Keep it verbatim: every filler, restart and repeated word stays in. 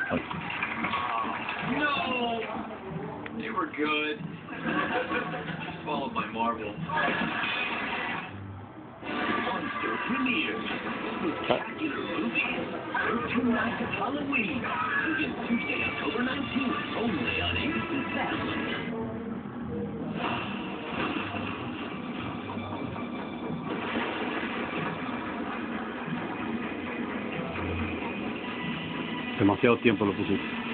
No! They were good. Swallowed my marble. Monster premieres. Spectacular movies. thirteen Nights of Halloween. Begins Tuesday, October nineteenth. Only on A B C Family. Demasiado tiempo lo pusiste.